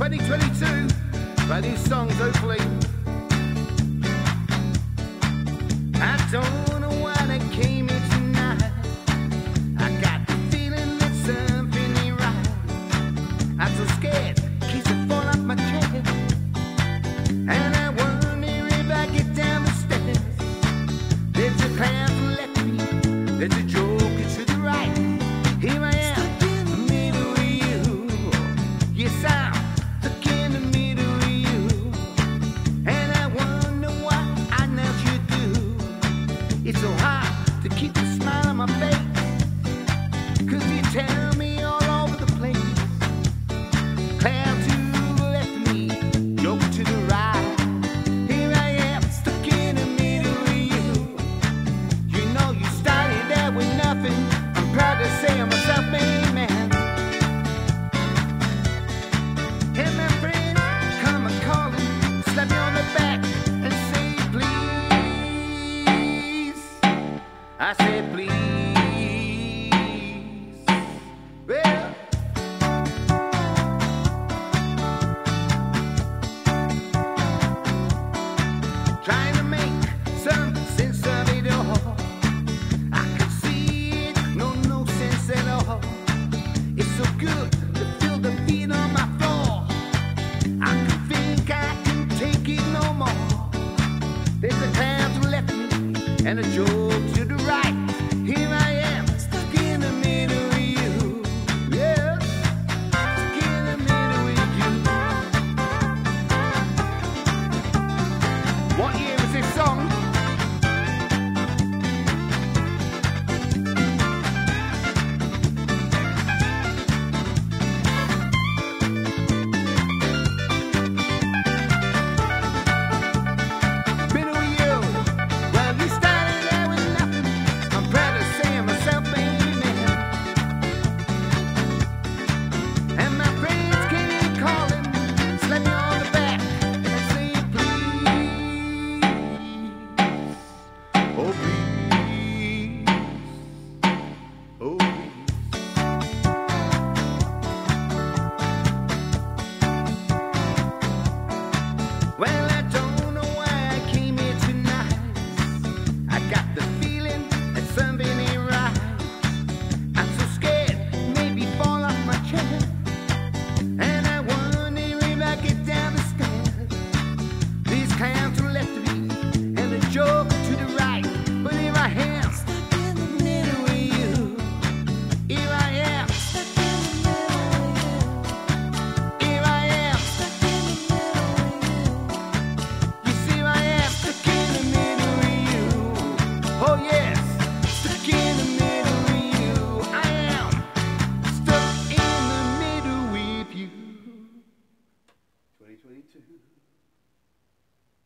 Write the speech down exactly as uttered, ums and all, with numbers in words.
twenty twenty-two, brand new songs hopefully. I don't know why they came here tonight. I got the feeling that something ain't right. I'm so scared, keeps it fall off my chest. And I wonder if I get down the stairs. There's a clown to the left of me, there's a joker to the right. Here I am, in the middle of you. Yes, I'm stuck in the middle of you. And I wonder what I now should do. It's so hard to keep a smile on my face, 'cause you tell me all over the place. Clown to the left of me, joker to the right. Here I am, stuck in the middle of you. You know you started out with nothing. I'm proud to say I'm a self-made man. And my friends come and call and slap me on the back and say please. I said please. Well, trying to make some sense of it all. I can see it, no, no sense at all. It's so good to feel the feet on my floor. I can think I can take it no more. There's a clown to the left of me and a joke to the right. Here I am, stuck in the middle of you. Yeah, stuck in the middle with you. What year is this song? Middle of you. Well, you started out with nothing. I'm proud to say I'm a self-made man. And my friends came in calling, slap me on the back and say please. Oh please. Oh please. Well, I don't know why I came here tonight. I got the feeling that something ain't right. I'm so scared, maybe fall off my chair. And I wonder if I get down the stairs. These clowns to the left of me and the joker to the right. But here I am, stuck in the middle of you. Here I am, stuck in the middle of you. Here I am, stuck in the middle of you. You see, I am stuck in the middle of you. Oh yes, stuck in the middle of you. I am stuck in the middle with you. twenty twenty-two.